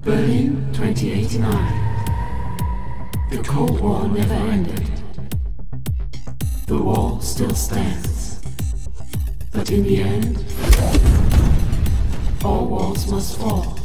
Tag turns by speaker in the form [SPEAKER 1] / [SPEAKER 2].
[SPEAKER 1] Berlin 2089. The Cold War never ended. The wall still stands. But in the end, all walls must fall.